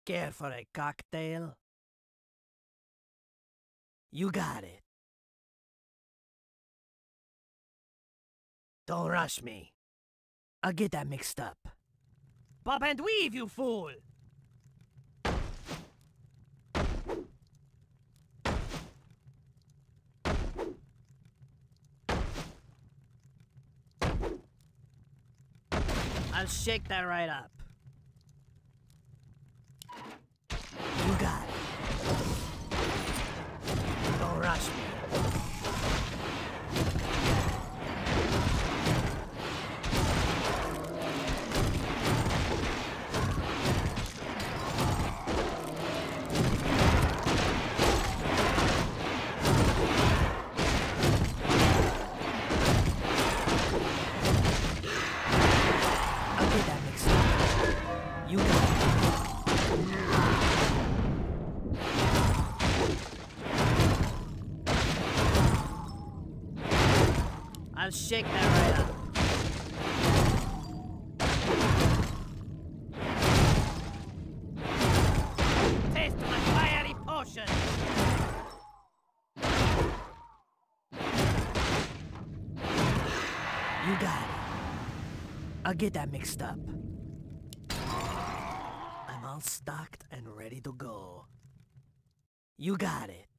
Care for a cocktail? You got it. Don't rush me. I'll get that mixed up. Pop and weave, you fool! I'll shake that right up. You got it. Don't rush me. I'll get that mixed up. You got it. I'll shake that right up. Taste my fiery potion! You got it. I'll get that mixed up. I'm all stocked and ready to go. You got it.